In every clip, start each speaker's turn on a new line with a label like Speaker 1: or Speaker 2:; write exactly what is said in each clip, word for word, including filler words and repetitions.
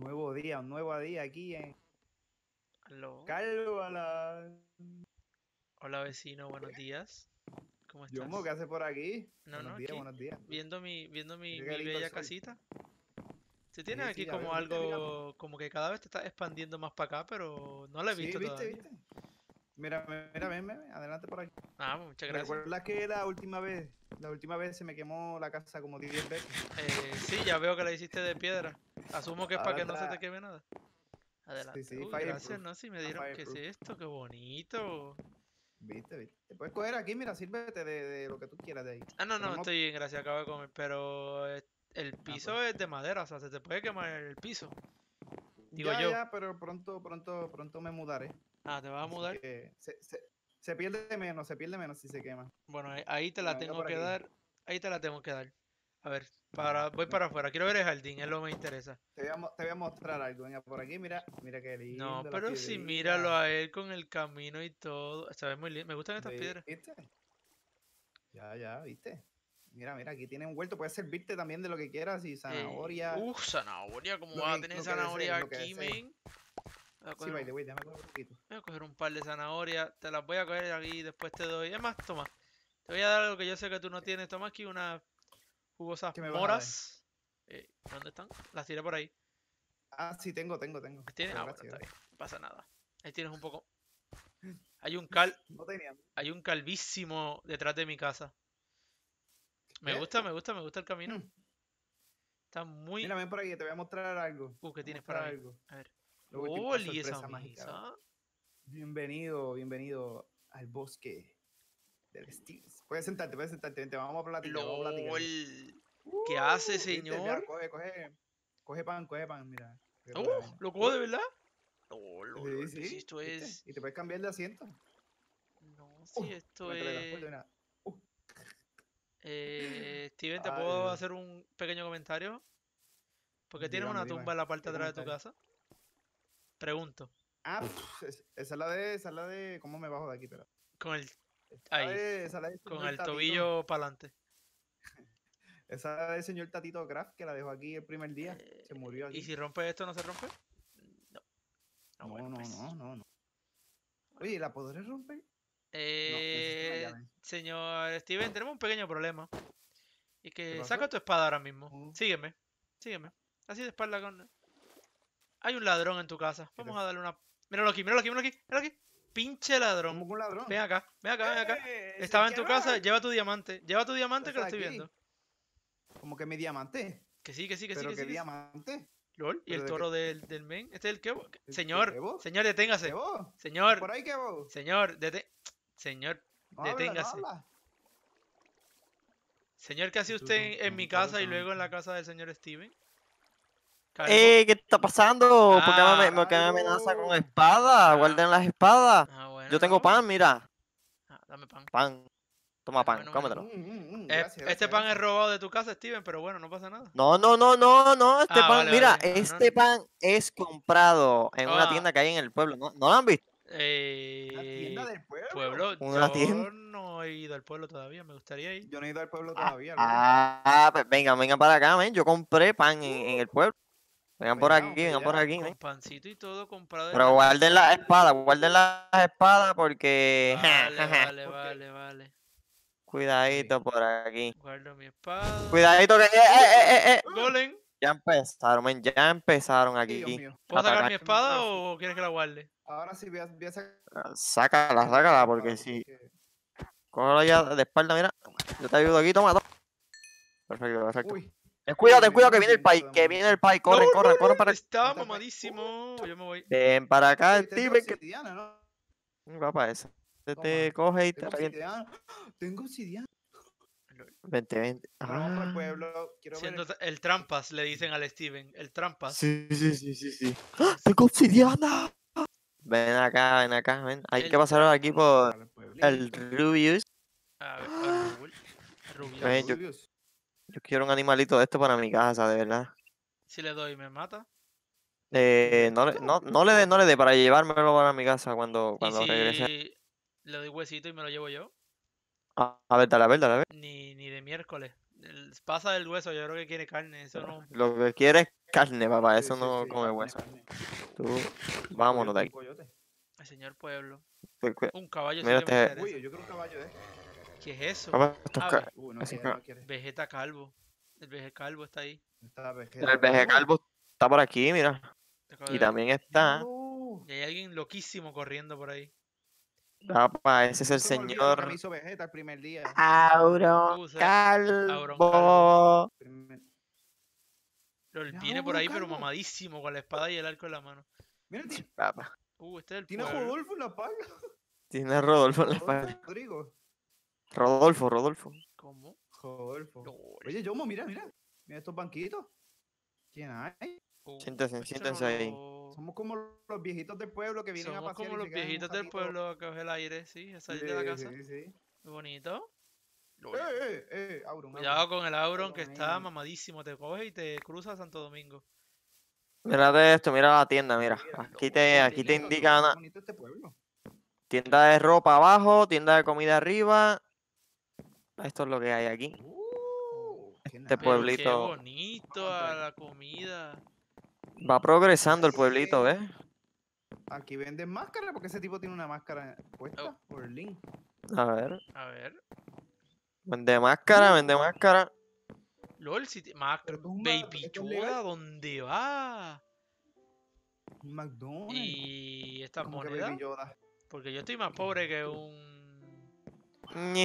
Speaker 1: Nuevo día, un nuevo día aquí en
Speaker 2: Aló.
Speaker 1: Calvala.
Speaker 2: Hola vecino, buenos días. ¿Cómo estás?
Speaker 1: Yomo, ¿qué hace por aquí?
Speaker 2: No,
Speaker 1: Buenos
Speaker 2: no,
Speaker 1: días,
Speaker 2: aquí.
Speaker 1: buenos días.
Speaker 2: Viendo mi, viendo mi,
Speaker 1: Mira qué
Speaker 2: mi
Speaker 1: lindo el
Speaker 2: bella
Speaker 1: sol.
Speaker 2: casita. Tú
Speaker 1: Sí,
Speaker 2: tienes
Speaker 1: sí,
Speaker 2: aquí
Speaker 1: ya
Speaker 2: como
Speaker 1: veo. ¿Viste? Mira,
Speaker 2: algo, como que cada vez te estás expandiendo más para acá, pero no la he
Speaker 1: sí,
Speaker 2: visto
Speaker 1: viste,
Speaker 2: todavía.
Speaker 1: viste. Mira, mira, ven, ven, adelante por aquí.
Speaker 2: Ah, muchas gracias.
Speaker 1: ¿Recuerdas que la última vez, la última vez se me quemó la casa como diez veces?
Speaker 2: Eh, sí, ya veo que la hiciste de piedra. Asumo que es para
Speaker 1: Ahora
Speaker 2: que no se te
Speaker 1: está,
Speaker 2: queme nada.
Speaker 1: sí,
Speaker 2: Adelante.
Speaker 1: sí,
Speaker 2: Uy, gracias,
Speaker 1: fireproof.
Speaker 2: no, si me
Speaker 1: Está
Speaker 2: dieron. ¿Qué es
Speaker 1: fireproof.
Speaker 2: esto? Qué bonito.
Speaker 1: Viste, viste. Puedes coger aquí, mira, sírvete de, de lo que tú quieras de ahí.
Speaker 2: Ah, no, no,
Speaker 1: Tenemos...
Speaker 2: estoy bien, gracias, acabo de comer. Pero eh, el
Speaker 1: Ah, pues.
Speaker 2: piso es de madera, o sea, se te puede quemar el piso. Digo
Speaker 1: Ya,
Speaker 2: yo.
Speaker 1: ya, pero pronto, pronto, pronto me mudaré.
Speaker 2: Ah, ¿te vas a
Speaker 1: Así
Speaker 2: mudar?
Speaker 1: que se, se, se pierde menos, se pierde menos si se quema.
Speaker 2: Bueno, ahí, ahí te la
Speaker 1: Mira, venga
Speaker 2: tengo
Speaker 1: por
Speaker 2: que
Speaker 1: aquí.
Speaker 2: dar. Ahí te la tengo que dar. A ver,
Speaker 1: Venga,
Speaker 2: para, voy
Speaker 1: ven.
Speaker 2: para afuera. Quiero ver el jardín, es lo que me interesa.
Speaker 1: Te voy, a, mo- te voy a mostrar algo. Venga, por aquí, mira, mira qué
Speaker 2: No,
Speaker 1: lindo la
Speaker 2: pero sí, míralo
Speaker 1: piedrita.
Speaker 2: a él con el camino y todo. Se ve muy lindo. Me gustan estas piedras.
Speaker 1: ¿Viste? Ya, ya, ¿viste? Mira, mira, aquí tiene un huerto. Puedes servirte también de lo que quieras y
Speaker 2: Eh,
Speaker 1: zanahoria.
Speaker 2: uf, zanahoria. ¿Cómo
Speaker 1: Lo
Speaker 2: vas a
Speaker 1: que,
Speaker 2: tener
Speaker 1: lo que desees,
Speaker 2: zanahoria
Speaker 1: lo que
Speaker 2: aquí,
Speaker 1: desees.
Speaker 2: men? Voy a
Speaker 1: Sí,
Speaker 2: coger
Speaker 1: by the
Speaker 2: un,
Speaker 1: way, déjame coger un poquito.
Speaker 2: voy a coger un par de zanahorias. Te las voy a coger aquí y después te doy. Es más, toma. Te voy a dar algo que yo sé que tú no tienes. Toma aquí unas jugosas
Speaker 1: ¿Qué me vas a dar?
Speaker 2: moras. Eh, ¿dónde están? Las tiré por ahí.
Speaker 1: Ah, sí, tengo, tengo, tengo.
Speaker 2: ¿Las tienes?
Speaker 1: Pero
Speaker 2: Ah, bueno,
Speaker 1: gracias,
Speaker 2: está bien.
Speaker 1: gracias.
Speaker 2: No pasa nada. Ahí tienes un poco. Hay un cal,
Speaker 1: No tenía.
Speaker 2: hay un calvísimo detrás de mi casa. Me
Speaker 1: ¿Qué?
Speaker 2: gusta, me gusta, me gusta el camino.
Speaker 1: Hmm.
Speaker 2: Está muy.
Speaker 1: Mira, ven por aquí, te voy a mostrar algo.
Speaker 2: Uh,
Speaker 1: Te
Speaker 2: ¿qué
Speaker 1: voy a
Speaker 2: tienes para
Speaker 1: mostrar
Speaker 2: mí?
Speaker 1: algo.
Speaker 2: A ver.
Speaker 1: Lo último,
Speaker 2: ¡Oh,
Speaker 1: una
Speaker 2: y esa
Speaker 1: sorpresa mágica.
Speaker 2: mesa!
Speaker 1: Bienvenido, bienvenido al bosque del Stevens. Puedes sentarte, puedes sentarte, vente, vamos a platicar, vamos a platicar.
Speaker 2: ¡Lol! ¿Qué hace,
Speaker 1: Uh, ¿viste? Mira,
Speaker 2: señor?
Speaker 1: coge, coge, coge pan, coge pan, mira. Coge
Speaker 2: ¡Uh!
Speaker 1: pan, mira.
Speaker 2: ¿Lo cojo
Speaker 1: Uh,
Speaker 2: de verdad? ¡Oh, lol,
Speaker 1: sí,
Speaker 2: lol! Pues si
Speaker 1: sí,
Speaker 2: esto
Speaker 1: ¿viste?
Speaker 2: es.
Speaker 1: Y te puedes cambiar de asiento.
Speaker 2: No,
Speaker 1: Uh,
Speaker 2: si esto
Speaker 1: me teletransporto,
Speaker 2: es.
Speaker 1: mira. Uh,
Speaker 2: Eh, Steven, ¿te puedo
Speaker 1: ay,
Speaker 2: hacer un pequeño comentario? ¿Por qué tienes
Speaker 1: dígame,
Speaker 2: una tumba
Speaker 1: dime.
Speaker 2: en la parte
Speaker 1: ¿Qué
Speaker 2: de atrás de tu
Speaker 1: comentario?
Speaker 2: casa? Pregunto.
Speaker 1: Ah, pff, es- esa es la de, esa es la de, ¿cómo me bajo de aquí? Pero,
Speaker 2: Con el.
Speaker 1: esa
Speaker 2: Ahí.
Speaker 1: de, esa es la del
Speaker 2: Con
Speaker 1: señor
Speaker 2: el
Speaker 1: Tatito.
Speaker 2: tobillo para adelante.
Speaker 1: Esa es la del señor Tatito Craft que la dejó aquí el primer día. Se murió
Speaker 2: ¿Y
Speaker 1: aquí.
Speaker 2: si rompe esto, no se rompe? No. No,
Speaker 1: No,
Speaker 2: bueno,
Speaker 1: no,
Speaker 2: pues.
Speaker 1: no, no, no.
Speaker 2: Bueno.
Speaker 1: Oye, ¿la podré romper? No, necesito una
Speaker 2: Eh,
Speaker 1: llave.
Speaker 2: señor Steven, tenemos un pequeño problema. Y
Speaker 1: ¿Qué
Speaker 2: que saca
Speaker 1: pasó?
Speaker 2: tu espada ahora mismo.
Speaker 1: Uh,
Speaker 2: Sígueme, sígueme. Así de espalda con. Hay un ladrón en tu casa.
Speaker 1: ¿qué te...
Speaker 2: Vamos a darle una. Míralo aquí, míralo aquí, míralo aquí, míralo aquí. Pinche ladrón.
Speaker 1: ¿Cómo que un
Speaker 2: Ven
Speaker 1: ladrón?
Speaker 2: acá, ven acá, ven acá.
Speaker 1: ¡Eh! ¡Se
Speaker 2: Estaba en tu casa,
Speaker 1: quema!
Speaker 2: lleva tu diamante. Lleva tu diamante que lo
Speaker 1: Está
Speaker 2: estoy
Speaker 1: aquí.
Speaker 2: viendo.
Speaker 1: Como que mi diamante.
Speaker 2: Que sí, que sí, que sí,
Speaker 1: ¿Pero
Speaker 2: que sí,
Speaker 1: qué
Speaker 2: que sí.
Speaker 1: diamante?
Speaker 2: LOL, y el
Speaker 1: ¿Pero de
Speaker 2: toro
Speaker 1: qué?
Speaker 2: del, del men. Este es el que.
Speaker 1: ¿El
Speaker 2: Señor,
Speaker 1: qué vos?
Speaker 2: señor,
Speaker 1: ¿Qué
Speaker 2: deténgase.
Speaker 1: vos?
Speaker 2: Señor,
Speaker 1: ¿Por ahí qué vos?
Speaker 2: señor, dete... Señor,
Speaker 1: No habla, no
Speaker 2: deténgase.
Speaker 1: habla.
Speaker 2: Señor, ¿qué hace usted
Speaker 1: Tutun,
Speaker 2: en, en mi
Speaker 1: tun,
Speaker 2: casa y
Speaker 1: tarutun.
Speaker 2: luego en la casa del señor Steven? ¿Calvo?
Speaker 3: Eh, ¿qué está pasando? ¿Por qué me,
Speaker 2: Ah,
Speaker 3: ame- por qué me amenaza con
Speaker 1: ¡Calvo!
Speaker 3: espada?
Speaker 2: ah,
Speaker 3: Guarden las espadas.
Speaker 2: ah, bueno,
Speaker 3: Yo tengo
Speaker 2: no.
Speaker 3: pan, mira.
Speaker 2: Ah, dame pan.
Speaker 3: Pan. Toma
Speaker 2: Bueno,
Speaker 3: pan,
Speaker 2: bueno, bueno.
Speaker 1: Mm,
Speaker 3: cómetelo.
Speaker 1: mm, mm,
Speaker 2: Eh,
Speaker 1: Gracias,
Speaker 2: este
Speaker 1: gracias,
Speaker 2: pan es
Speaker 1: gracias.
Speaker 2: robado de tu casa, Steven, pero bueno, no pasa nada.
Speaker 3: No, no, no, no, no. Este
Speaker 2: Ah,
Speaker 3: pan,
Speaker 2: vale,
Speaker 3: mira,
Speaker 2: vale. Ah, no, no.
Speaker 3: este pan es comprado en una
Speaker 2: Ah,
Speaker 3: tienda que hay en el pueblo. ¿No, no lo han visto?
Speaker 1: ¿Una tienda
Speaker 2: eh,
Speaker 1: del pueblo?
Speaker 2: pueblo,
Speaker 3: Una tienda.
Speaker 2: yo no he ido al pueblo todavía, me gustaría ir.
Speaker 1: Yo no he ido al pueblo
Speaker 3: Ah,
Speaker 1: todavía, loco.
Speaker 3: ah, pues vengan, vengan para acá, men. Yo compré pan en, en el pueblo. Vengan
Speaker 1: Pues
Speaker 3: por
Speaker 1: ya,
Speaker 3: aquí,
Speaker 1: vamos para
Speaker 3: vengan por
Speaker 1: allá.
Speaker 3: aquí, men.
Speaker 2: Con pancito y todo comprado en
Speaker 3: Pero
Speaker 2: la
Speaker 3: guarden
Speaker 2: tienda.
Speaker 3: las espadas, guarden las espadas porque...
Speaker 2: Vale, vale,
Speaker 1: Porque...
Speaker 2: vale, vale.
Speaker 3: Cuidadito por aquí.
Speaker 2: Guardo mi espada.
Speaker 3: Cuidadito que... ¡Eh,
Speaker 2: ¡Uh!
Speaker 3: eh, eh, eh! eh!
Speaker 2: ¡Golem!
Speaker 3: Ya empezaron, men, ya empezaron
Speaker 1: Ay, Dios
Speaker 3: aquí.
Speaker 1: mío.
Speaker 2: ¿Puedo sacar
Speaker 3: Atacar.
Speaker 2: mi
Speaker 1: Se me
Speaker 2: espada
Speaker 1: atravesó.
Speaker 2: o quieres que la guarde?
Speaker 1: Ahora sí voy a, voy a sacar
Speaker 3: Sácala,
Speaker 1: la
Speaker 3: sácala,
Speaker 1: espada,
Speaker 3: porque si...
Speaker 1: porque...
Speaker 3: Cógelo ya de espalda, mira. Yo te ayudo aquí, toma, toma. Perfecto, perfecto.
Speaker 1: Uy,
Speaker 3: Ten
Speaker 1: uy,
Speaker 3: cuidado,
Speaker 1: me
Speaker 3: ten
Speaker 1: dio
Speaker 3: cuidado
Speaker 1: un
Speaker 3: que viene el
Speaker 1: movimiento
Speaker 3: pai,
Speaker 1: de
Speaker 3: que viene el
Speaker 1: momento.
Speaker 3: pai.
Speaker 2: ¡Lol,
Speaker 3: Corren,
Speaker 2: lol,
Speaker 3: corran, corran
Speaker 2: lol!
Speaker 3: para acá.
Speaker 2: Está
Speaker 1: ¿Dónde está el país?
Speaker 2: mamadísimo. Yo me voy.
Speaker 3: Ven para acá,
Speaker 1: Uy, este es de
Speaker 3: Steven, que...
Speaker 1: obsidiana, ¿no?
Speaker 3: Mm, Papá, ese. Este
Speaker 1: Toma.
Speaker 3: te coge y te
Speaker 1: Tengo
Speaker 3: revienta.
Speaker 1: obsidiana. Tengo obsidiana.
Speaker 2: Lol.
Speaker 3: Vente, vente.
Speaker 1: Bueno, vamos para el
Speaker 3: Ah.
Speaker 1: pueblo. Quiero ver...
Speaker 2: Siendo el trampas, le dicen al Steven. El trampas.
Speaker 3: Sí, sí, sí, sí, sí.
Speaker 2: ¿Quién
Speaker 3: ¡Ah!
Speaker 2: es?
Speaker 3: ¡Tengo obsidiana! Ven acá, ven acá, ven. Hay
Speaker 2: El
Speaker 3: que pasar
Speaker 2: tram-
Speaker 3: aquí
Speaker 1: Vamos a
Speaker 3: por
Speaker 1: entrar al
Speaker 3: el
Speaker 1: pueblito.
Speaker 3: Rubius.
Speaker 2: A ver, a Rubul. Rubius.
Speaker 3: Ven, yo,
Speaker 1: Rubius.
Speaker 3: yo quiero un animalito de esto para mi casa, de verdad.
Speaker 2: Si le doy, me mata.
Speaker 3: Eh, no, le-
Speaker 1: ¿Esto?
Speaker 3: no, no le dé, no le dé para llevármelo para mi casa cuando,
Speaker 2: ¿Y
Speaker 3: cuando regrese.
Speaker 2: si le doy huesito y me lo llevo yo?
Speaker 3: A, a ver, dale, a ver, dale, a ver.
Speaker 2: Ni, ni de miércoles. El- pasa del hueso, yo creo que quiere carne. Eso no.
Speaker 3: Lo que quiere es carne, papá,
Speaker 1: Sí,
Speaker 3: eso
Speaker 1: sí,
Speaker 3: no
Speaker 1: sí,
Speaker 3: come
Speaker 1: carne,
Speaker 3: hueso.
Speaker 1: carne.
Speaker 3: Tú,
Speaker 1: Un
Speaker 3: vámonos de
Speaker 1: coyote,
Speaker 3: aquí.
Speaker 1: un coyote.
Speaker 2: El señor pueblo.
Speaker 3: Cu- cu-
Speaker 2: Un caballo sí
Speaker 3: Mira
Speaker 2: que me
Speaker 3: este,
Speaker 2: interesa.
Speaker 1: Uy, yo creo un caballo, ¿eh?
Speaker 2: ¿Qué es eso?
Speaker 3: papá, estos
Speaker 2: Ah,
Speaker 3: ca-
Speaker 2: ve-
Speaker 1: Uy, no
Speaker 3: esos
Speaker 1: quiere,
Speaker 3: ca-
Speaker 1: no quiere.
Speaker 2: Vegeta calvo. El Vegeta calvo está ahí.
Speaker 1: Está
Speaker 3: el
Speaker 1: Vegeta
Speaker 3: veje
Speaker 1: calvo.
Speaker 3: calvo está por aquí, mira.
Speaker 2: Te acabo
Speaker 3: Y
Speaker 2: de ver.
Speaker 3: también está,
Speaker 1: Míralo.
Speaker 2: Y hay alguien loquísimo corriendo por ahí.
Speaker 3: papá, ese es
Speaker 1: No
Speaker 3: el
Speaker 1: se me olvida lo que me
Speaker 3: señor
Speaker 1: hizo Vegeta el primer día.
Speaker 3: Auron
Speaker 2: Uh, o sea,
Speaker 3: Calvo.
Speaker 2: Auron
Speaker 1: Primer-
Speaker 2: Lol,
Speaker 1: Mira,
Speaker 2: viene por
Speaker 1: Auron
Speaker 2: ahí, pero
Speaker 1: calvo.
Speaker 2: mamadísimo, con la espada y el arco en la mano.
Speaker 1: Mira, ti-
Speaker 3: Papá,
Speaker 2: Uh, este es el
Speaker 1: tiene a
Speaker 2: pueblo.
Speaker 1: Rodolfo en la espalda.
Speaker 3: tiene a Rodolfo en la
Speaker 1: Rodolfo
Speaker 3: espalda.
Speaker 1: Rodrigo.
Speaker 3: Rodolfo, Rodolfo.
Speaker 2: ¿Cómo?
Speaker 1: Rodolfo.
Speaker 2: Lol.
Speaker 1: Oye, Yomo, mira, mira. Mira estos banquitos. ¿Quién hay?
Speaker 2: Uh,
Speaker 3: Siéntense,
Speaker 2: esto
Speaker 3: siéntense
Speaker 2: no
Speaker 3: ahí.
Speaker 2: lo-
Speaker 1: Somos como los viejitos del pueblo que vienen a
Speaker 2: Somos
Speaker 1: pasear
Speaker 2: como
Speaker 1: y
Speaker 2: los
Speaker 1: se quedan un
Speaker 2: viejitos del
Speaker 1: ratito.
Speaker 2: pueblo a coger el aire, sí, a salir de la
Speaker 1: Sí,
Speaker 2: casa.
Speaker 1: sí, sí.
Speaker 2: Muy bonito. Lol.
Speaker 1: Eh, eh, eh, Auron,
Speaker 2: Cuidado
Speaker 1: Auron.
Speaker 2: con el Auron que
Speaker 1: Auron
Speaker 2: está
Speaker 1: ahí.
Speaker 2: mamadísimo. Te coge y te cruza a Santo Domingo.
Speaker 3: Mírate esto, mira la tienda, mira.
Speaker 1: Mira,
Speaker 3: Aquí
Speaker 2: Lol,
Speaker 3: te,
Speaker 2: qué
Speaker 3: aquí te
Speaker 2: lindo.
Speaker 1: Bonito,
Speaker 3: indican
Speaker 1: está
Speaker 3: a-
Speaker 1: bonito este pueblo.
Speaker 3: tienda de ropa abajo, tienda de comida arriba. Esto es lo que hay aquí.
Speaker 1: Uh, qué
Speaker 3: Este
Speaker 1: nice.
Speaker 2: Pero qué
Speaker 3: pueblito
Speaker 2: bonito
Speaker 1: Vamos a
Speaker 2: a
Speaker 1: entrar.
Speaker 2: la comida.
Speaker 3: va progresando el pueblito,
Speaker 1: Eh,
Speaker 3: ¿ves?
Speaker 1: Aquí venden máscaras porque ese tipo tiene una máscara puesta.
Speaker 2: Oh.
Speaker 1: Por el link.
Speaker 3: A ver.
Speaker 2: A ver.
Speaker 3: Vende máscara, vende máscara.
Speaker 2: LOL, si te... Mac...
Speaker 1: Pero esto es un
Speaker 2: Baby
Speaker 1: esto es legal.
Speaker 2: Yoda, ¿dónde va?
Speaker 1: Un McDonald's.
Speaker 2: Y estas
Speaker 1: Como que
Speaker 2: monedas.
Speaker 1: Baby Yoda.
Speaker 2: Porque yo estoy más pobre que un...
Speaker 3: Ñe.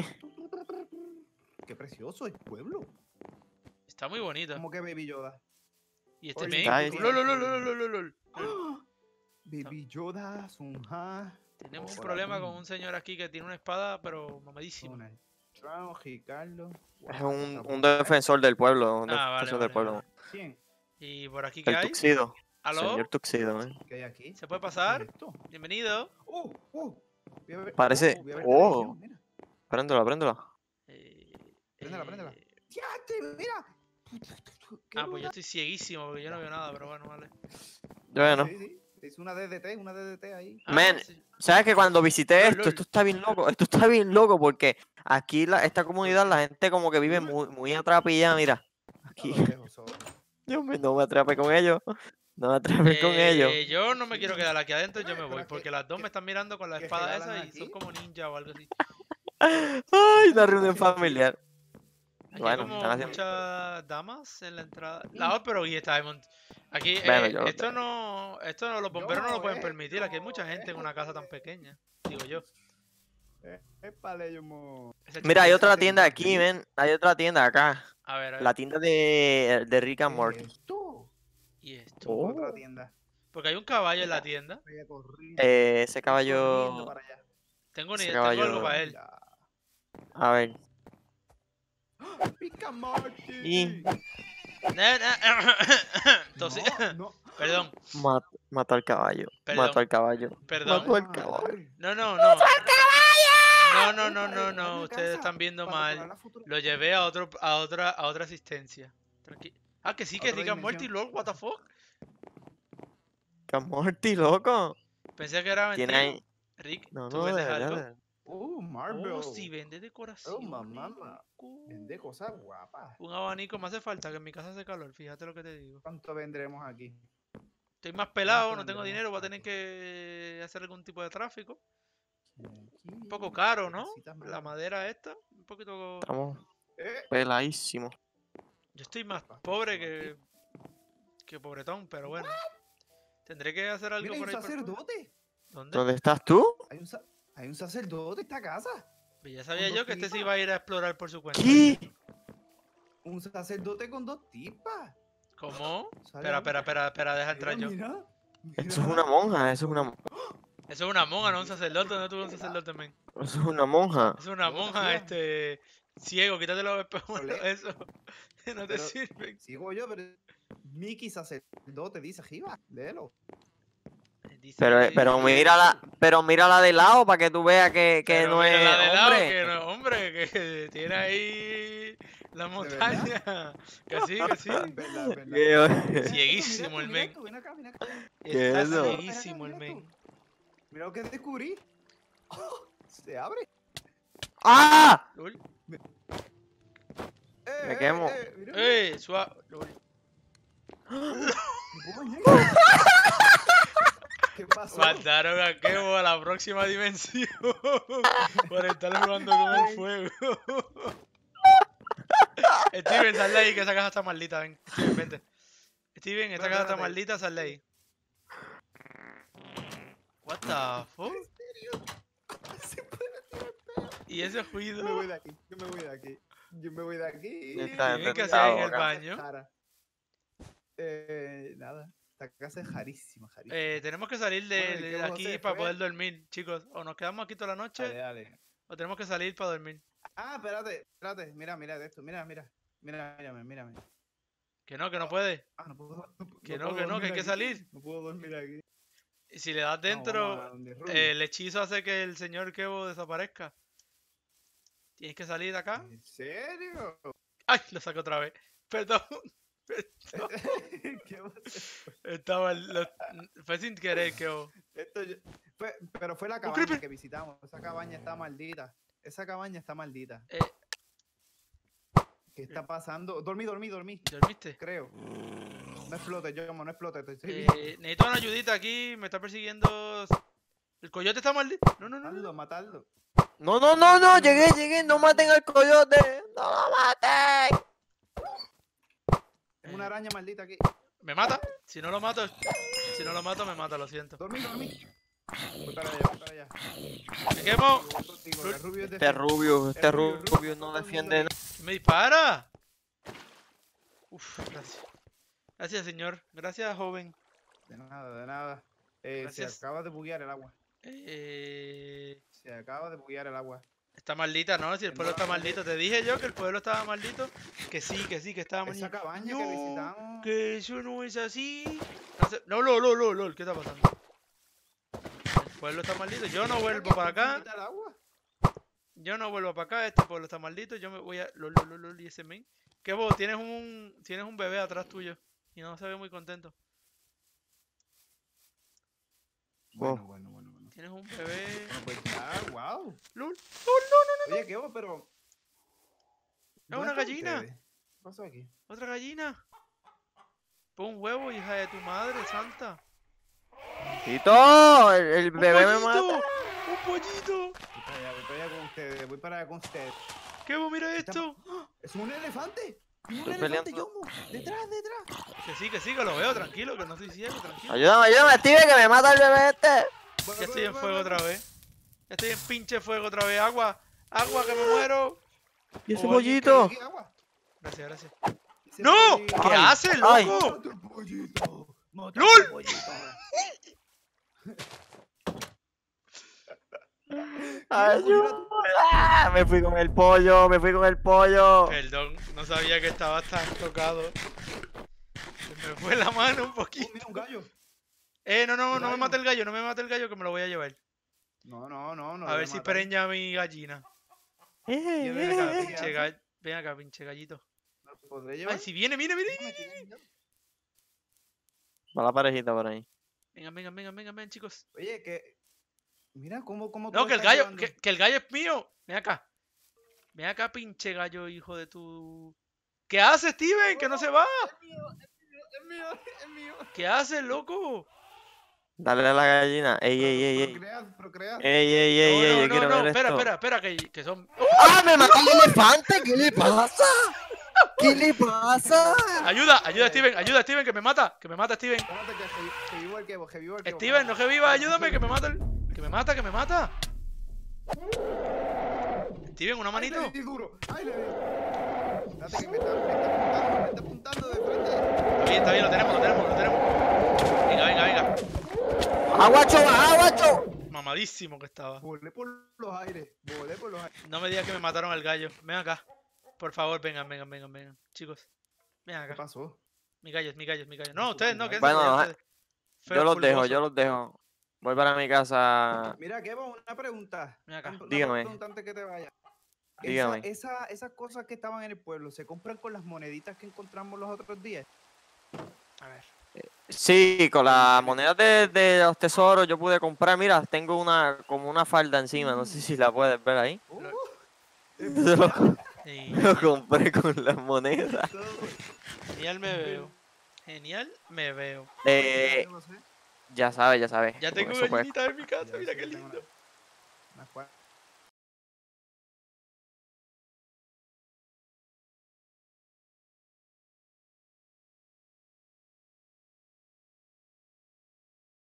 Speaker 1: Qué precioso el pueblo.
Speaker 2: Está muy bonito.
Speaker 1: Como que Baby Yoda.
Speaker 2: Y este
Speaker 1: Oye,
Speaker 2: men...
Speaker 3: Ay,
Speaker 1: tú
Speaker 2: LOL,
Speaker 1: tienes-
Speaker 2: LOL, LOL, LOL, LOL, LOL.
Speaker 1: ¡Ah! Baby Yoda, Sunja.
Speaker 2: Tenemos un
Speaker 1: Hola,
Speaker 2: problema con
Speaker 1: Boom.
Speaker 2: un señor aquí que tiene una espada, pero mamadísima.
Speaker 1: Donald Trump, Ricardo.
Speaker 3: Es
Speaker 1: Wow,
Speaker 3: un,
Speaker 1: está
Speaker 3: un
Speaker 1: bueno.
Speaker 3: defensor del pueblo, un
Speaker 2: Ah, vale,
Speaker 3: defensor
Speaker 2: vale,
Speaker 3: del pueblo.
Speaker 2: vale.
Speaker 1: ¿Quién?
Speaker 2: Y por aquí, ¿qué
Speaker 3: El
Speaker 2: hay?
Speaker 3: tuxido.
Speaker 2: ¿Aló?
Speaker 3: Señor tuxido, ¿eh?
Speaker 1: ¿Qué hay aquí?
Speaker 2: ¿Se puede
Speaker 1: ¿Qué
Speaker 2: pasar?
Speaker 1: es esto?
Speaker 2: Bienvenido.
Speaker 1: ¡Oh! ¡Oh! Voy a ver-
Speaker 3: Parece-
Speaker 1: oh, voy a ver
Speaker 3: oh.
Speaker 1: televisión, mira.
Speaker 3: Préndela, préndela.
Speaker 2: Eh,
Speaker 1: Préndela, préndela.
Speaker 2: eh,
Speaker 1: ¡Diate, mira! Qué
Speaker 2: Ah, pues yo
Speaker 1: brutal.
Speaker 2: estoy cieguísimo porque yo no veo nada, pero bueno, vale.
Speaker 3: Bueno,
Speaker 1: Sí, sí. Te hice una D D T, una D D T ahí.
Speaker 2: Ah,
Speaker 3: Men,
Speaker 2: sí.
Speaker 3: ¿sabes que cuando visité
Speaker 2: Lol,
Speaker 3: esto,
Speaker 2: lol.
Speaker 3: esto está bien loco? Esto está bien loco porque aquí la, esta comunidad, la gente como que vive
Speaker 1: Lol.
Speaker 3: muy, muy atrapillada, mira. Aquí.
Speaker 1: A lo lejos, solo.
Speaker 3: Dios mío, no me atrape con ellos. No me atrapes con ellos.
Speaker 2: Eh, yo no me quiero
Speaker 1: Sí.
Speaker 2: quedar aquí adentro, yo
Speaker 1: Pero-
Speaker 2: me voy,
Speaker 1: pero
Speaker 2: porque
Speaker 1: que-
Speaker 2: las dos
Speaker 1: que-
Speaker 2: me están mirando con la
Speaker 1: que
Speaker 2: espada
Speaker 1: regalan
Speaker 2: esa y son
Speaker 1: aquí.
Speaker 2: como ninja o algo así.
Speaker 3: Ay, la reunión
Speaker 1: haciendo aquí?
Speaker 3: familiar.
Speaker 2: Aquí
Speaker 3: Bueno,
Speaker 2: hay como
Speaker 3: están haciendo-
Speaker 2: muchas damas en la entrada. La otra, pero y está Diamond. Aquí,
Speaker 3: Bueno,
Speaker 2: eh,
Speaker 3: yo lo
Speaker 2: esto
Speaker 3: veo.
Speaker 2: no, esto no, los bomberos no lo pueden
Speaker 1: esto,
Speaker 2: permitir. Aquí hay mucha gente en una casa tan pequeña, digo yo.
Speaker 1: Eh, épale, yo mo-
Speaker 2: Ese
Speaker 3: Mira, hay
Speaker 2: chico-
Speaker 3: otra
Speaker 1: Esa
Speaker 3: tienda
Speaker 1: tienda
Speaker 3: aquí,
Speaker 1: aquí.
Speaker 3: ven. Hay otra tienda acá.
Speaker 2: A ver, a ver.
Speaker 3: La tienda de, de Rick and
Speaker 1: ¿Qué
Speaker 3: Morty.
Speaker 1: es esto?
Speaker 2: Y esto.
Speaker 3: Oh.
Speaker 1: Otra tienda.
Speaker 2: Porque hay un caballo en la tienda.
Speaker 1: Vaya corriendo,
Speaker 3: Eh, ese
Speaker 1: corriendo
Speaker 3: caballo.
Speaker 1: para allá.
Speaker 2: Tengo, ni,
Speaker 3: Ese
Speaker 2: tengo algo
Speaker 3: caballo-
Speaker 2: para él.
Speaker 1: Ya.
Speaker 3: A ver.
Speaker 1: Pica Marty.
Speaker 3: Y-
Speaker 2: Ne- ne- Entonces,
Speaker 1: No, no.
Speaker 2: perdón,
Speaker 3: Mat- mató al caballo.
Speaker 2: Perdón.
Speaker 3: Mató al caballo.
Speaker 2: perdón.
Speaker 3: Mató al
Speaker 1: Ah,
Speaker 3: caballo.
Speaker 2: No, no, no. No, no, no,
Speaker 1: para
Speaker 2: no,
Speaker 1: decorar
Speaker 2: no.
Speaker 1: la
Speaker 2: Ustedes
Speaker 1: casa,
Speaker 2: están viendo
Speaker 1: para decorar
Speaker 2: mal.
Speaker 1: la futura-
Speaker 2: Lo llevé a otro, a otra, a otra asistencia. Tranqui- Ah, que sí, que
Speaker 1: Otra
Speaker 2: Rick and Morty,
Speaker 1: dimensión.
Speaker 2: lol, what the fuck.
Speaker 3: Rick and Morty, loco.
Speaker 2: Pensé que era
Speaker 3: Tiene
Speaker 2: mentira.
Speaker 3: ahí.
Speaker 2: Rick,
Speaker 3: No,
Speaker 2: ¿tú
Speaker 3: no, de
Speaker 2: vendes
Speaker 3: verdad.
Speaker 2: algo?
Speaker 3: de-
Speaker 1: Oh, Marvel.
Speaker 2: Oh, sí, vende decoración.
Speaker 1: mamá. Vende cosas guapas.
Speaker 2: Un abanico me hace falta, que en mi casa hace calor, fíjate lo que te digo.
Speaker 1: ¿Cuánto vendremos aquí?
Speaker 2: Estoy más pelado,
Speaker 1: ¿Cuánto
Speaker 2: no tengo
Speaker 1: vendremos
Speaker 2: dinero, voy a tener
Speaker 1: aquí?
Speaker 2: que hacer algún tipo de tráfico. Un
Speaker 1: Un
Speaker 2: poco caro, ¿no? La madera esta, un poquito...
Speaker 3: Estamos
Speaker 1: Eh,
Speaker 3: peladísimos.
Speaker 2: Yo estoy más
Speaker 1: Papá,
Speaker 2: pobre
Speaker 1: papá,
Speaker 2: que... que pobretón, pero bueno. Tendré que hacer algo
Speaker 1: mira, hay
Speaker 2: por
Speaker 1: un
Speaker 2: ahí. por fuera.
Speaker 1: sacerdote.
Speaker 2: ¿Dónde?
Speaker 3: ¿Dónde estás tú?
Speaker 1: Hay un, sa- hay un sacerdote en esta casa.
Speaker 2: Pues ya sabía
Speaker 1: dos
Speaker 2: yo que este se
Speaker 1: tipas.
Speaker 2: iba a ir a explorar por su cuenta.
Speaker 3: ¿Qué?
Speaker 1: Un sacerdote con dos tipas.
Speaker 2: ¿Cómo?
Speaker 1: Sale
Speaker 2: Espera,
Speaker 1: a-
Speaker 2: espera, espera, espera, deja
Speaker 1: Mira,
Speaker 2: entrar yo.
Speaker 1: mira,
Speaker 3: Eso es
Speaker 1: mira.
Speaker 3: una monja, eso es una,
Speaker 2: Eso es una monja, no un sacerdote. ¿Dónde tuvo un sacerdote, men?
Speaker 3: eso es una monja.
Speaker 2: Es una
Speaker 1: Otra
Speaker 2: monja,
Speaker 1: tía.
Speaker 2: este... ciego, quítate los espejuelos,
Speaker 1: Ole.
Speaker 2: eso. No te
Speaker 1: Pero-
Speaker 2: sirven.
Speaker 1: Sigo yo, pero Mickey sacerdote dice arriba. Léelo.
Speaker 2: Dice
Speaker 3: Pero,
Speaker 2: que-
Speaker 3: pero mírala, pero mírala de lado para que tú veas que, que
Speaker 2: Pero
Speaker 3: no es
Speaker 2: mira la de lado,
Speaker 3: hombre.
Speaker 2: que no es hombre, que tiene ahí la montaña. Que sí, que sí.
Speaker 1: Es verdad, es verdad.
Speaker 3: Qué-
Speaker 2: Cieguísimo el
Speaker 1: Mira
Speaker 2: men.
Speaker 1: esto, Ven acá, ven acá.
Speaker 3: ¿Qué
Speaker 2: Está
Speaker 3: es eso?
Speaker 2: cieguísimo el
Speaker 1: Mira
Speaker 2: men.
Speaker 1: esto. Mira lo que descubrí. Se abre.
Speaker 3: ¡Ah!
Speaker 2: Lol.
Speaker 1: Eh,
Speaker 3: Me
Speaker 1: eh,
Speaker 3: quemo.
Speaker 1: eh, mira, mira.
Speaker 2: ¡Eh! Suave. Lol.
Speaker 1: ¿Me puedo bañar? ¿Qué pasó?
Speaker 2: Mandaron a Kevo a la próxima dimensión por estar jugando con el fuego. Steven, sal de ahí, que esa caja está maldita, ven. Steven, vente. Steven, esta
Speaker 1: Espérate,
Speaker 2: caja está
Speaker 1: espérate.
Speaker 2: maldita, sal de ahí. What the fuck?
Speaker 1: Se puede-
Speaker 2: ¿Y ese
Speaker 1: Yo me
Speaker 2: ruido?
Speaker 1: voy de aquí, yo me voy de aquí. Yo me voy de aquí.
Speaker 3: Está
Speaker 2: Steven, ¿qué
Speaker 3: enfrentado,
Speaker 2: hacías en el
Speaker 3: acá.
Speaker 2: baño?
Speaker 1: Jara. Eh, nada. Esta casa es jarísima, jarísima.
Speaker 2: Eh, tenemos que salir de,
Speaker 1: Bueno, ¿y
Speaker 2: de
Speaker 1: qué vamos a
Speaker 2: aquí
Speaker 1: hacer?
Speaker 2: para
Speaker 1: Fue-
Speaker 2: poder dormir, chicos. O nos quedamos aquí toda la
Speaker 1: Dale,
Speaker 2: noche,
Speaker 1: dale.
Speaker 2: o tenemos que salir para dormir.
Speaker 1: Ah, espérate, espérate. Mira, mira esto. Mira, mira. Mira, mírame, mírame.
Speaker 2: Que no, que no puede.
Speaker 1: Ah, no puedo. No,
Speaker 2: Que no,
Speaker 1: puedo
Speaker 2: que no, que
Speaker 1: dormir
Speaker 2: hay que
Speaker 1: aquí.
Speaker 2: salir.
Speaker 1: No puedo dormir aquí.
Speaker 2: Y si le das
Speaker 1: No,
Speaker 2: dentro,
Speaker 1: vamos a donde Ruby.
Speaker 2: eh, el hechizo hace que el señor Kevo desaparezca. Tienes que salir de acá.
Speaker 1: ¿En serio?
Speaker 2: ¡Ay! Lo saco otra vez. Perdón.
Speaker 1: ¿Qué va a hacer?
Speaker 2: Estaba. Lo... Fue sin querer, Kevo.
Speaker 1: Esto yo- fue- pero fue la
Speaker 2: ¡Un
Speaker 1: cabaña
Speaker 2: creeper!
Speaker 1: que visitamos. Esa cabaña está maldita. Esa cabaña está maldita.
Speaker 2: Eh,
Speaker 1: ¿Qué está pasando? Dormí, dormí, dormí.
Speaker 2: ¿Dormiste?
Speaker 1: Creo. No explote, yo no explote. Te estoy bien.
Speaker 2: Eh, necesito una ayudita aquí. Me está persiguiendo. ¿El coyote está maldito? No, no, no. no.
Speaker 1: Matarlo, matarlo.
Speaker 3: No, no, no, no, llegué, llegué, no maten al coyote, no lo maten.
Speaker 1: Tengo una
Speaker 2: Eh,
Speaker 1: araña maldita aquí.
Speaker 2: ¿Me mata? Si no lo mato. Si no lo mato, me mata, lo siento.
Speaker 1: Dormí, dormí. Voy para allá, voy para allá.
Speaker 2: ¡Me quemo!
Speaker 1: Yo voy contigo, el rubio es de
Speaker 3: Este rubio, este
Speaker 1: rubio,
Speaker 3: rubio,
Speaker 1: rubio,
Speaker 3: no
Speaker 1: todo el
Speaker 3: defiende
Speaker 1: mundo
Speaker 3: nada.
Speaker 2: ¿Quién me dispara? Uf, gracias. Gracias, señor. Gracias, joven.
Speaker 1: De nada, de nada. Eh,
Speaker 2: Gracias.
Speaker 1: se acaba de buguear el agua.
Speaker 2: Eh,
Speaker 1: Se acaba de buguear el agua.
Speaker 2: está maldita, ¿no? Si el pueblo está maldito. Te dije yo que el pueblo estaba maldito. Que sí, que sí, que estaba
Speaker 1: Esa
Speaker 2: maldito.
Speaker 1: cabaña que
Speaker 2: No,
Speaker 1: visitamos.
Speaker 2: que eso no es así. No, sé- no, lol, lol, lol, lol, ¿qué está pasando? El pueblo está maldito. Yo no vuelvo para acá.
Speaker 1: ¿Quita el agua?
Speaker 2: Yo no vuelvo para acá. Este pueblo está maldito. Yo me voy a. Lol, lol, lol, lol, y ese men. ¿Qué vos? Tienes un. Tienes un bebé atrás tuyo. Y no se ve muy contento.
Speaker 1: Bueno, bueno, bueno, bueno.
Speaker 2: Tienes un bebé.
Speaker 1: Bueno, pues ya, wow.
Speaker 2: Lol.
Speaker 1: Oye, ¿qué hubo? Pero. ¿dónde
Speaker 2: una
Speaker 1: están
Speaker 2: gallina.
Speaker 1: ustedes? ¿Qué pasó aquí?
Speaker 2: Otra gallina. Pon un huevo, hija de tu madre santa.
Speaker 3: Tito, el, el
Speaker 2: ¡Un
Speaker 3: bebé me
Speaker 2: pollito!
Speaker 3: mata.
Speaker 2: ¡Un pollito!
Speaker 1: Voy para allá, voy para allá con ustedes, voy para allá con ustedes.
Speaker 2: ¿Qué vos? Mira
Speaker 1: Está-
Speaker 2: esto.
Speaker 1: ¡Es un elefante! ¡Un
Speaker 3: Estoy
Speaker 1: elefante,
Speaker 3: peleando.
Speaker 1: Yomo! ¡Detrás, detrás!
Speaker 2: Que sí, que sí, que lo veo, tranquilo, que no estoy ciego, tranquilo.
Speaker 3: Ayúdame, ayúdame, Steve, que me mata el bebé este.
Speaker 1: Voy,
Speaker 2: Ya estoy
Speaker 1: voy,
Speaker 2: en
Speaker 1: voy,
Speaker 2: fuego
Speaker 1: voy,
Speaker 2: otra
Speaker 1: voy.
Speaker 2: vez. Ya estoy en pinche fuego otra vez. Agua, agua, que me muero.
Speaker 3: ¿Y ese
Speaker 2: Oh, alguien
Speaker 3: pollito?
Speaker 1: Aquí, agua.
Speaker 2: Gracias, gracias.
Speaker 1: Ese
Speaker 2: ¡No!
Speaker 1: pollito.
Speaker 2: ¿Qué
Speaker 3: Ay,
Speaker 2: haces,
Speaker 3: ay.
Speaker 2: loco?
Speaker 1: ¡Mata el pollito! ¡Mata
Speaker 2: ¡Lol!
Speaker 1: el pollito!
Speaker 3: Ayuda. Me fui con el pollo, me fui con el pollo.
Speaker 2: Perdón, no sabía que estabas tan tocado. Se me fue la mano un
Speaker 1: ¡Oh,
Speaker 2: poquito.
Speaker 1: mira un gallo!
Speaker 2: Eh, no, no, no me
Speaker 1: gallo.
Speaker 2: mate el gallo, no me mate el gallo que me lo voy a llevar.
Speaker 1: No, no, no, no.
Speaker 2: A
Speaker 1: lo
Speaker 2: ver
Speaker 1: voy
Speaker 2: si
Speaker 1: matar.
Speaker 2: preña mi gallina.
Speaker 3: Eh,
Speaker 2: Ven acá,
Speaker 1: ¿qué
Speaker 2: pinche
Speaker 1: hace?
Speaker 2: gall- ven acá, pinche gallito.
Speaker 1: ¿Lo podré llevar?
Speaker 2: Ay, si viene, viene, viene.
Speaker 1: No me tiene miedo.
Speaker 3: Va la parejita por ahí.
Speaker 2: Venga, venga, venga, venga, venga, chicos.
Speaker 1: Oye, que... Mira cómo, cómo tú
Speaker 2: No,
Speaker 1: lo
Speaker 2: que el
Speaker 1: estás
Speaker 2: gallo,
Speaker 1: llevando.
Speaker 2: que, que el gallo es mío. Ven acá. Ven acá, pinche gallo, hijo de tu. ¿Qué haces, Steven? Que no se va.
Speaker 1: Es mío, es mío, es mío.
Speaker 2: ¿Qué haces, loco?
Speaker 3: Dale a la gallina. Ey, ey, ey, ey.
Speaker 1: Procrea, procrea.
Speaker 3: Ey, ey, ey,
Speaker 2: No,
Speaker 3: ey,
Speaker 2: no,
Speaker 3: yo
Speaker 2: no,
Speaker 3: quiero
Speaker 2: no,
Speaker 3: ver
Speaker 2: espera,
Speaker 3: esto.
Speaker 2: espera, espera, que, que son.
Speaker 3: ¡Ah, me mató el elefante! ¿Qué le pasa? ¿Qué le pasa?
Speaker 2: Ayuda, ayuda, Steven, ayuda, Steven, que me mata, que me mata, Steven.
Speaker 1: Espérate que que- que vivo el quebo, que vivo el quebo.
Speaker 2: Steven, no que viva, ayúdame, que me mata el. Que me mata, que me mata. Steven, una
Speaker 1: ¡Ay,
Speaker 2: manito.
Speaker 1: le di duro! ¡Ay, le di! Espérate que me está, me está apuntando, me está apuntando de frente.
Speaker 2: Está bien, está bien, lo tenemos, lo tenemos, lo tenemos. Venga, venga, venga.
Speaker 3: ¡Aguacho, aguacho!
Speaker 2: Mamadísimo que estaba.
Speaker 1: Volé por los aires, volé por los aires.
Speaker 2: No me digas que me mataron al gallo. Ven acá. Por favor, vengan, vengan, vengan, vengan. Chicos, ven
Speaker 1: ¿Qué
Speaker 2: acá.
Speaker 1: pasó?
Speaker 2: Mi gallo, mi gallo, mi gallo. No,
Speaker 1: Pasó
Speaker 2: ustedes
Speaker 1: con
Speaker 2: no,
Speaker 1: el
Speaker 2: que
Speaker 3: gallo. Bueno,
Speaker 2: Feo,
Speaker 3: Yo los dejo,
Speaker 2: fulgoso.
Speaker 3: yo los dejo. Voy para mi casa.
Speaker 1: Mira, Kevo, una pregunta.
Speaker 2: Ven acá.
Speaker 1: Una
Speaker 3: Dígame.
Speaker 1: pregunta antes que te vaya.
Speaker 3: Dígame.
Speaker 1: Esa, esa- esas cosas que estaban en el pueblo, ¿se compran con las moneditas que encontramos los otros días?
Speaker 2: A ver.
Speaker 3: Sí, con las monedas de, de los tesoros yo pude comprar. Mira, tengo una como una falda encima. No sé si la puedes ver ahí.
Speaker 1: Uh,
Speaker 2: Lo-
Speaker 3: Yo lo,
Speaker 2: Sí,
Speaker 3: lo compré con las monedas.
Speaker 1: todo-
Speaker 2: y al bebé. Genial, me veo.
Speaker 3: Eh,
Speaker 1: Yo no sé.
Speaker 3: ya sabes, ya sabes.
Speaker 2: Ya
Speaker 3: con
Speaker 2: tengo
Speaker 3: eso puedes-
Speaker 2: gallinitas en mi casa,
Speaker 1: Ya
Speaker 2: mira
Speaker 1: sí,
Speaker 2: qué
Speaker 1: tengo
Speaker 2: lindo.
Speaker 1: una- unas cuantas.